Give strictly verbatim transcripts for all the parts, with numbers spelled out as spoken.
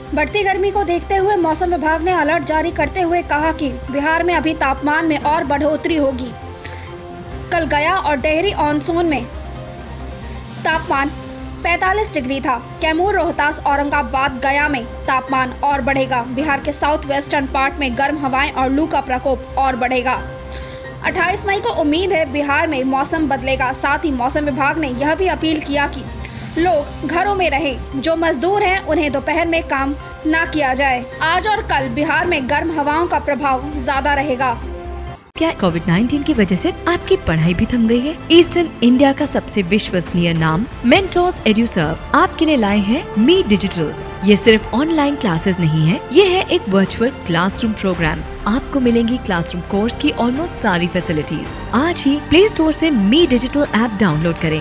बढ़ती गर्मी को देखते हुए मौसम विभाग ने अलर्ट जारी करते हुए कहा कि बिहार में अभी तापमान में और बढ़ोतरी होगी। कल गया और डेहरी ऑन सोन में तापमान पैंतालीस डिग्री था। कैमूर, रोहतास, औरंगाबाद, गया में तापमान और बढ़ेगा। बिहार के साउथ वेस्टर्न पार्ट में गर्म हवाएं और लू का प्रकोप और बढ़ेगा। अट्ठाईस मई को उम्मीद है बिहार में मौसम बदलेगा। साथ ही मौसम विभाग ने यह भी अपील किया कि लोग घरों में रहें। जो मजदूर हैं उन्हें दोपहर में काम ना किया जाए। आज और कल बिहार में गर्म हवाओं का प्रभाव ज्यादा रहेगा। क्या कोविड नाइन्टीन की वजह से आपकी पढ़ाई भी थम गई है? ईस्टर्न इंडिया का सबसे विश्वसनीय नाम मेंटोस एड्यूसर्व आपके लिए लाए हैं मी डिजिटल। ये सिर्फ ऑनलाइन क्लासेस नहीं है, ये है एक वर्चुअल क्लासरूम प्रोग्राम। आपको मिलेंगी क्लासरूम कोर्स की ऑलमोस्ट सारी फैसिलिटीज। आज ही प्ले स्टोर से मी डिजिटल ऐप डाउनलोड करें।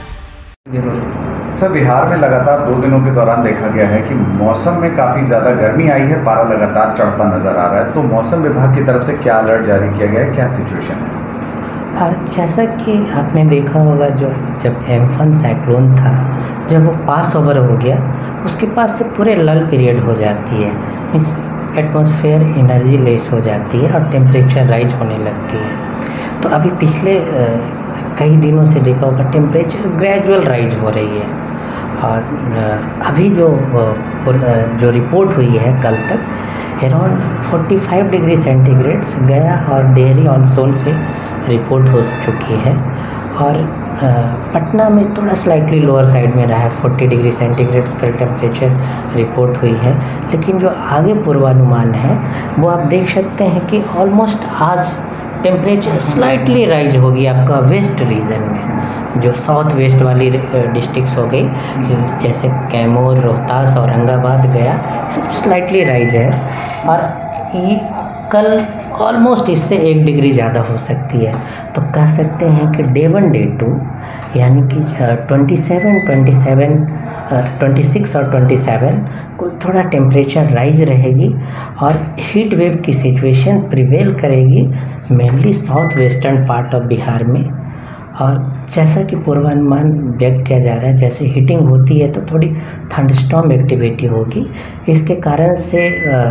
सर, बिहार में लगातार दो दिनों के दौरान देखा गया है कि मौसम में काफ़ी ज़्यादा गर्मी आई है, पारा लगातार चढ़ता नज़र आ रहा है। तो मौसम विभाग की तरफ से क्या अलर्ट जारी किया गया है, क्या सिचुएशन है? हाँ, जैसा कि आपने देखा होगा, जो जब एम्फन साइक्लोन था, जब वो पास ओवर हो गया, उसके पास से पूरे लल पीरियड हो जाती है। इस एटमॉस्फेयर एनर्जी लेस हो जाती है और टेम्परेचर राइज होने लगती है। तो अभी पिछले कई दिनों से देखा होगा टेम्परेचर ग्रेजुअल राइज हो रही है। और अभी जो जो रिपोर्ट हुई है कल तक अराउंड पैंतालीस डिग्री सेंटीग्रेड्स गया और डेहरी ऑन सोन से रिपोर्ट हो चुकी है। और पटना में थोड़ा स्लाइटली लोअर साइड में रहा है, चालीस डिग्री सेंटीग्रेड्स का टेम्परेचर रिपोर्ट हुई है। लेकिन जो आगे पूर्वानुमान है वो आप देख सकते हैं कि ऑलमोस्ट आज टेम्परेचर स्लाइटली राइज होगी आपका वेस्ट रीजन में। जो साउथ वेस्ट वाली डिस्ट्रिक्ट्स हो गई, जैसे कैमूर, रोहतास, औरंगाबाद, गया, सब स्लाइटली राइज है। और ये कल ऑलमोस्ट इससे एक डिग्री ज़्यादा हो सकती है। तो कह सकते हैं कि डे वन डे टू यानी कि सत्ताईस, सत्ताईस, छब्बीस और सत्ताईस को थोड़ा टेम्परेचर राइज रहेगी और हीट वेव की सिचुएशन प्रिवेल करेगी mainly south western part of Bihar में। और जैसा कि पूर्वानुमान व्यक्त किया जा रहा है, जैसे हीटिंग होती है तो थोड़ी थंडस्टॉर्म एक्टिविटी होगी। इसके कारण से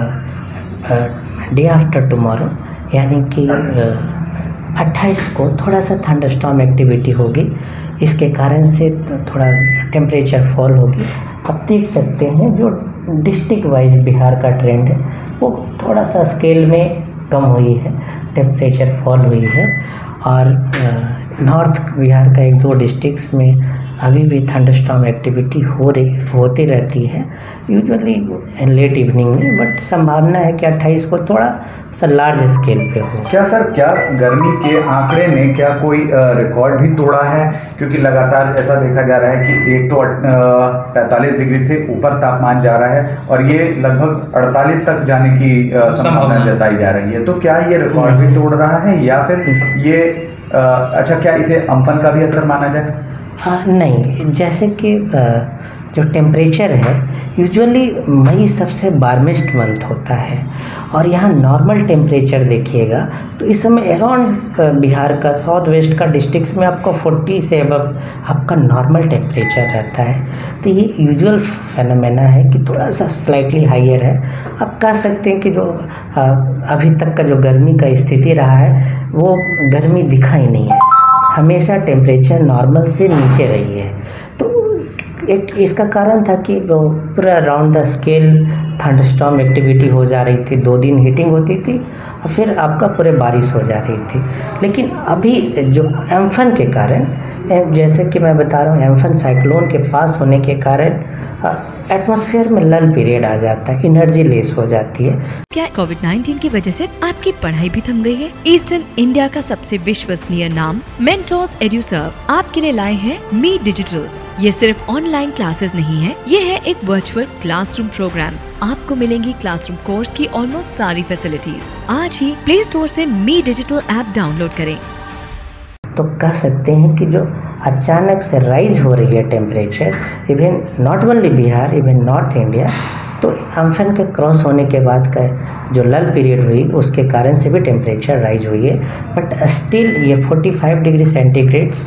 डे आफ्टर टुमारो यानी कि अट्ठाईस को थोड़ा सा थंडस्टॉर्म एक्टिविटी होगी। इसके कारण से थोड़ा टेम्परेचर फॉल होगी। आप देख सकते हैं जो डिस्ट्रिक्ट वाइज बिहार का ट्रेंड है वो थोड़ा सा स्केल में कम हुई है, टेम्परेचर फॉल हुई है। और नॉर्थ बिहार का एक दो डिस्ट्रिक्ट्स में अभी भी थंडरस्टॉर्म एक्टिविटी हो रही होती रहती है, यूजुअली लेट इवनिंग में। बट संभावना है कि अट्ठाईस को थोड़ा सा लार्ज स्केल पे हो। क्या सर, क्या गर्मी के आंकड़े ने क्या कोई रिकॉर्ड भी तोड़ा है? क्योंकि लगातार ऐसा देखा जा रहा है कि एक तो पैंतालीस डिग्री से ऊपर तापमान जा रहा है और ये लगभग अड़तालीस तक जाने की संभावना जताई जा रही है। तो क्या ये रिकॉर्ड भी तोड़ रहा है या फिर ये आ, अच्छा, क्या इसे अम्फन का भी असर माना जाए? आ, नहीं, जैसे कि आ, जो टेम्परेचर है यूजुअली मई सबसे वार्मेस्ट मंथ होता है और यहाँ नॉर्मल टेम्परेचर देखिएगा तो इस समय अराउंड बिहार का साउथ वेस्ट का डिस्ट्रिक्ट्स में आपको चालीस से अब आपका नॉर्मल टेम्परेचर रहता है। तो ये यूजुअल फेनोमेना है कि थोड़ा सा स्लाइटली हाइयर है। आप कह सकते हैं कि जो आ, अभी तक का जो गर्मी का स्थिति रहा है वो गर्मी दिखा ही नहीं है, हमेशा टेम्परेचर नॉर्मल से नीचे रही है। तो एक इसका कारण था कि वो पूरा round the scale thunderstorm activity हो जा रही थी, दो दिन हीटिंग होती थी और फिर आपका पूरे बारिश हो जा रही थी। लेकिन अभी जो एम्फन के कारण, जैसे कि मैं बता रहा हूँ, एम्फन साइक्लोन के पास होने के कारण एटमॉस्फेयर में लल पीरियड आ जाता है, एनर्जी लेस हो जाती है। क्या कोविड नाइन्टीन की वजह से आपकी पढ़ाई भी थम गई है? ईस्टर्न इंडिया का सबसे विश्वसनीय नाम मेंटोस एड्यूसर्व आपके लिए लाए हैं मी डिजिटल। ये सिर्फ ऑनलाइन क्लासेस नहीं है, ये है एक वर्चुअल क्लासरूम प्रोग्राम। आपको मिलेंगी क्लासरूम कोर्स की ऑलमोस्ट सारी फैसिलिटीज। आज ही प्ले स्टोर से मी डिजिटल ऐप डाउनलोड करें। तो कह सकते हैं कि जो अचानक से राइज हो रही है temperature, even not only Bihar, even north India, तो अम्फन के क्रॉस होने के बाद का जो लल पीरियड हुई उसके कारण से भी टेम्परेचर राइज हुई है। बट स्टिल ये पैंतालीस डिग्री सेंटीग्रेड्स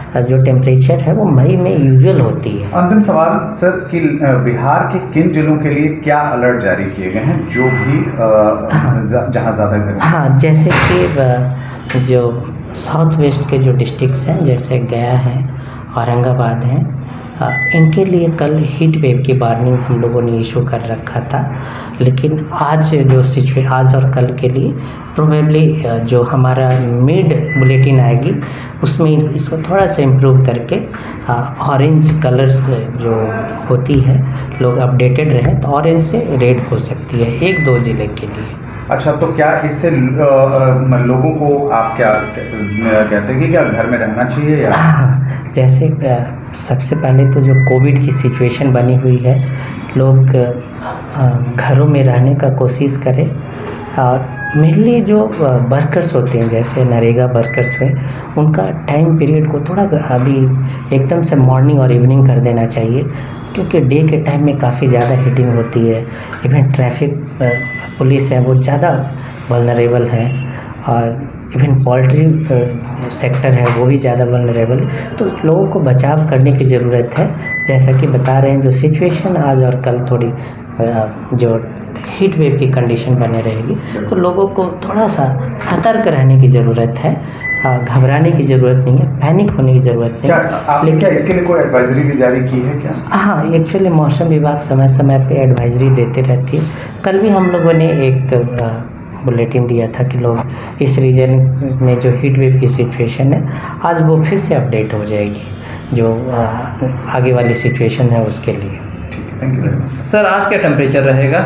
जो टेम्परेचर है वो मई में यूजुअल होती है। अंतिम सवाल सर कि बिहार के किन जिलों के लिए क्या अलर्ट जारी किए गए हैं जो भी जहां ज़्यादा गर्मी? हाँ, जैसे कि जो साउथ वेस्ट के जो डिस्ट्रिक्ट्स हैं जैसे गया है, औरंगाबाद हैं, इनके लिए कल हीट वेव की वार्निंग हम लोगों ने इशू कर रखा था, लेकिन आज जो सिचुए आज और कल के लिए प्रोबेबली जो हमारा मिड बुलेटिन आएगी उसमें इसको थोड़ा सा इम्प्रूव करके ऑरेंज कलर्स जो होती है लोग अपडेटेड रहें तो ऑरेंज से रेड हो सकती है एक दो ज़िले के लिए। अच्छा, तो क्या इससे लोगों को आप क्या कहते हैं कि क्या घर में रहना चाहिए या? हाँ, जैसे सबसे पहले तो जो कोविड की सिचुएशन बनी हुई है, लोग घरों में रहने का कोशिश करें और मेनली जो वर्कर्स होते हैं जैसे नरेगा वर्कर्स में उनका टाइम पीरियड को थोड़ा अभी एकदम से मॉर्निंग और इवनिंग कर देना चाहिए, क्योंकि डे के टाइम में काफ़ी ज़्यादा हीटिंग होती है। इवन ट्रैफिक पुलिस है वो ज़्यादा वल्नरेबल है और इवन पोल्ट्री सेक्टर है वो भी ज़्यादा वल्नरेबल है, तो लोगों को बचाव करने की ज़रूरत है। जैसा कि बता रहे हैं जो सिचुएशन आज और कल थोड़ी जो हीट वेव की कंडीशन बने रहेगी तो लोगों को थोड़ा सा सतर्क रहने की ज़रूरत है, घबराने की ज़रूरत नहीं है, पैनिक होने की ज़रूरत नहीं। क्या आपने क्या इसके लिए कोई एडवाइजरी भी जारी की है क्या? हाँ, एक्चुअली मौसम विभाग समय समय पे एडवाइजरी देते रहती है। कल भी हम लोगों ने एक बुलेटिन दिया था कि लोग इस रीजन में जो हीट वेव की सिचुएशन है आज वो फिर से अपडेट हो जाएगी जो आगे वाली सिचुएशन है उसके लिए। ठीक है, thank you very much sir. आज क्या टेम्परेचर रहेगा?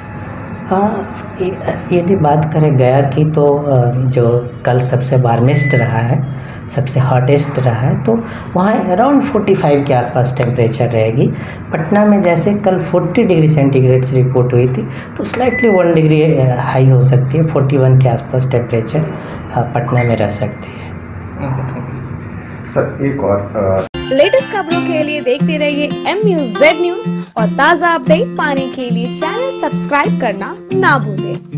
हाँ, यदि बात करें गया की तो जो कल सबसे वार्मेस्ट रहा है, सबसे हॉटेस्ट रहा है, तो वहाँ अराउंड पैंतालीस के आसपास टेम्परेचर रहेगी। पटना में जैसे कल चालीस डिग्री सेंटीग्रेड से रिपोर्ट हुई थी तो स्लाइटली वन डिग्री हाई हो सकती है, इकतालीस के आसपास टेम्परेचर पटना में रह सकती है। सर एक और लेटेस्ट खबरों के लिए देखते रहिए एम न्यूज़ जेड न्यूज़ और ताज़ा अपडेट पाने के लिए चैनल सब्सक्राइब करना ना भूलें।